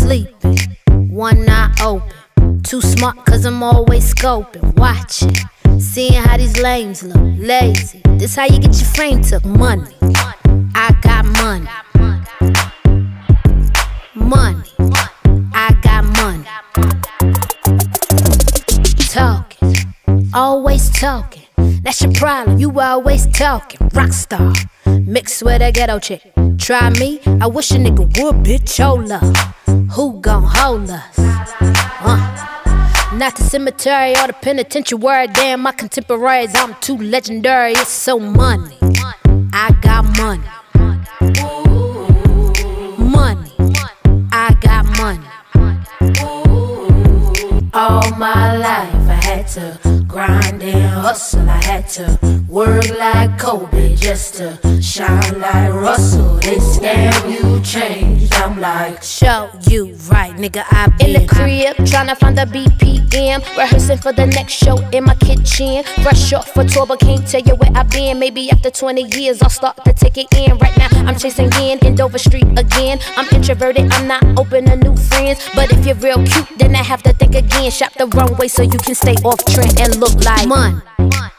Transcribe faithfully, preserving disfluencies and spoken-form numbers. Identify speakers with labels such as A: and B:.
A: sleeping, one eye open. Too smart cause I'm always scoping, watching, seeing how these lames look, lazy. This how you get your frame took, money. I got money. Money. I got money. Talking, always talking. That's your problem, you always talking. Rockstar, mixed with a ghetto chick. Try me, I wish a nigga would, bitch, your love. Who gon' hold us? Uh, not the cemetery or the penitentiary. Damn, my contemporaries, I'm too legendary. It's so money. I got money. Money. I got money. All my life I had to grind and hustle. I had to work like Kobe just to shine like Russell. They scam you, changed. I'm like, show you right, nigga. I been in the crib tryna find the B P M, rehearsing for the next show in my kitchen. Fresh off for tour, but can't tell you where I been. Maybe after twenty years I'll start to take it in. Right now I'm chasing in in Dover Street again. I'm introverted, I'm not open to new friends. But if you're real cute, then I have to think again. Shop the wrong way so you can stay off trend and look like money.